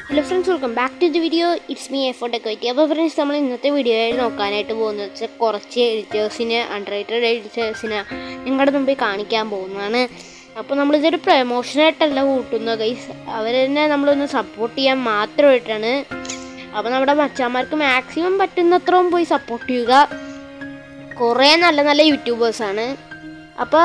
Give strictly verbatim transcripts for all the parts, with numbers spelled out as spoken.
Hello friends, welcome back to the video. It's me Effort Equity. അപ്പോൾ friends നമ്മൾ ഇന്നത്തെ വീഡിയോയിൽ നോക്കാനായിട്ട് പോകുന്നത് വെച്ചാൽ കുറച്ച് എഡിറ്റേഴ്സിനെ അൺറേറ്റഡ് എഡിറ്റേഴ്സിനെ നിങ്ങളുടെ മുമ്പിൽ കാണിക്കാൻ പോകുന്നതാണ്. അപ്പോൾ നമ്മളിതൊരു പ്രമോഷനായിട്ടല്ല കൂട്ടുന്നത് ഗൈസ്, അവരെന്നെ നമ്മളൊന്ന് സപ്പോർട്ട് ചെയ്യാൻ മാത്രമായിട്ടാണ്. അപ്പോൾ നമ്മുടെ മച്ചാന്മാർക്ക് മാക്സിമം പറ്റുന്നത്രയും പോയി സപ്പോർട്ട് ചെയ്യുക. കുറേ നല്ല നല്ല യൂട്യൂബേഴ്സാണ്. അപ്പോൾ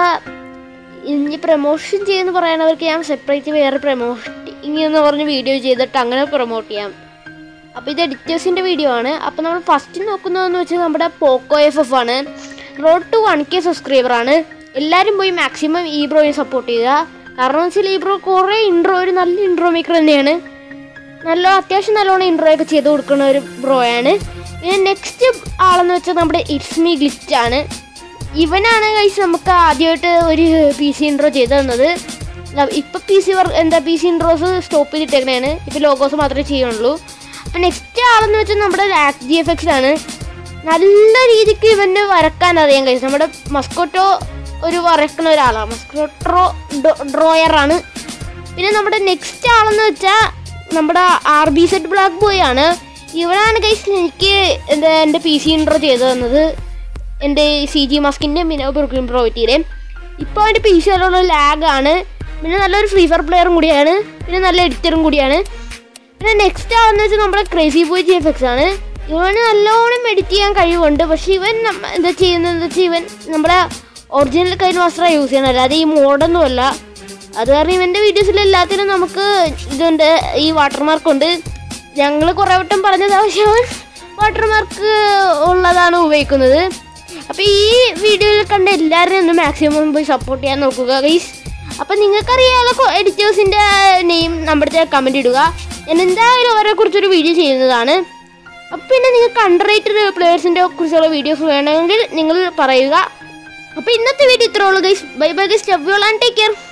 ഇനി പ്രമോഷൻ ചെയ്യുമെന്ന് പറയുന്നവർക്ക് ഞാൻ സെപ്പറേറ്റ് വേറെ പ്രമോഷൻ ഇങ്ങനെ പറഞ്ഞ് വീഡിയോ ചെയ്തിട്ട് അങ്ങനെ പ്രൊമോട്ട് ചെയ്യാം. അപ്പോൾ ഇത് എഡിറ്റേഴ്സിൻ്റെ വീഡിയോ ആണ്. അപ്പോൾ നമ്മൾ ഫസ്റ്റ് നോക്കുന്നതെന്ന് വെച്ചാൽ നമ്മുടെ പോക്കോ എഫ് എഫ് ആണ്. റോഡ് ടു വൺ കെ സബ്സ്ക്രൈബറാണ്. എല്ലാവരും പോയി മാക്സിമം ഈ ബ്രോയെ സപ്പോർട്ട് ചെയ്യുക. കാരണം വെച്ചാൽ ഈ ബ്രോ കുറേ ഇൻട്രോ ഒരു നല്ല ഇൻട്രോ മേക്കർ തന്നെയാണ്. നല്ല അത്യാവശ്യം നല്ലോണം ഇൻട്രോ ഒക്കെ ചെയ്ത് കൊടുക്കുന്ന ഒരു ബ്രോയാണ്. പിന്നെ നെക്സ്റ്റ് ആളെന്ന് വെച്ചാൽ നമ്മുടെ ഇറ്റ്സ് മീ ഗ്ലിച്ച് ആണ്. ഇവനാണ് ഗൈസ് നമുക്ക് ആദ്യമായിട്ട് ഒരു പി സി ഇൻട്രോ ചെയ്ത് തന്നത്. ഇപ്പം പി സി വർക്ക് എന്താ പി സി ഇൻട്രോസ് സ്റ്റോപ്പ് ചെയ്തിട്ടേക്കണേണ്. ഇപ്പോൾ ലോഗോസ് മാത്രമേ ചെയ്യുള്ളൂ. അപ്പം നെക്സ്റ്റ് ആളെന്ന് വെച്ചാൽ നമ്മുടെ ലാക് ജി എഫ് എക്സ് ആണ്. നല്ല രീതിക്ക് ഇവന് വരക്കാൻ അറിയാൻ കഴിയും. നമ്മുടെ മസ്കോട്ടോ ഒരു വരക്കുന്ന ഒരാളാണ്. മസ്കോട്ടോ ഡ്രോയറാണ്. പിന്നെ നമ്മുടെ നെക്സ്റ്റ് ആളെന്ന് വെച്ചാൽ നമ്മുടെ R B Z black boy ആണ്. ഇവനാണ് ഗൈസ് എനിക്ക് എന്താ എൻ്റെ പി സി ഇൻട്രോ ചെയ്ത് തന്നത്. എൻ്റെ സി ജി മാസ്കിൻ്റെ പിന്നെ ബ്രൂക്ലിൻ പ്രോയിറ്റിയിലെ. ഇപ്പോൾ അവൻ്റെ പി സി നല്ലോണം ലാഗാണ്. പിന്നെ നല്ലൊരു ഫ്രീ ഫയർ പ്ലെയറും കൂടിയാണ്. പിന്നെ നല്ല എഡിറ്ററും കൂടിയാണ്. പിന്നെ നെക്സ്റ്റ് ആണെന്ന് വെച്ചാൽ നമ്മുടെ crazy boy G F X ആണ്. ഇവന് നല്ലോണം എഡിറ്റ് ചെയ്യാൻ കഴിവുണ്ട്. പക്ഷേ ഇവൻ എന്താ ചെയ്യുന്നതെന്ന് വെച്ചാൽ ഇവൻ നമ്മുടെ ഒറിജിനൽ കൈൻ മാസ്റ്ററാണ് യൂസ് ചെയ്യണം, അല്ലാതെ ഈ മോഡൊന്നും അല്ല. അത് കാരണം ഇവൻ്റെ വീഡിയോസിൽ എല്ലാത്തിനും നമുക്ക് ഇതുണ്ട്, ഈ വാട്ടർമാർക്കുണ്ട്. ഞങ്ങൾ കുറേ വട്ടം പറഞ്ഞത് ആവശ്യം വാട്ടർമാർക്ക് ഉള്ളതാണ് ഉപയോഗിക്കുന്നത്. അപ്പോൾ ഈ വീഡിയോയിൽ കണ്ട എല്ലാവരും ഒന്ന് മാക്സിമം പോയി സപ്പോർട്ട് ചെയ്യാൻ നോക്കുക ഗൈസ്. അപ്പോൾ നിങ്ങൾക്കറിയാമല്ലോ എഡിറ്റേഴ്സിൻ്റെ നെയിം നമ്മുടെ കമൻറ്റ് ഇടുക. ഞാൻ എന്തായാലും അവരെ കുറിച്ചൊരു വീഡിയോ ചെയ്യുന്നതാണ്. അപ്പോൾ പിന്നെ നിങ്ങൾക്ക് അണ്ടർറേറ്റഡ് പ്ലെയേഴ്സിൻ്റെ കുറിച്ചുള്ള വീഡിയോസ് വേണമെങ്കിൽ നിങ്ങൾ പറയുക. അപ്പോൾ ഇന്നത്തെ വീഡിയോ ഇത്രേ ഉള്ളൂ guys. Bye bye guys, love you all and take care.